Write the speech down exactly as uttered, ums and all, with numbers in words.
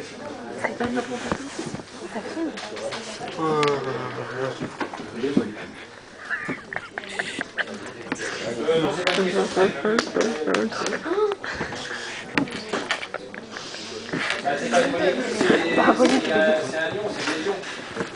C'est pas de ma proposition. Ça filme. C'est pas une molécule, c'est un ion, c'est des ions.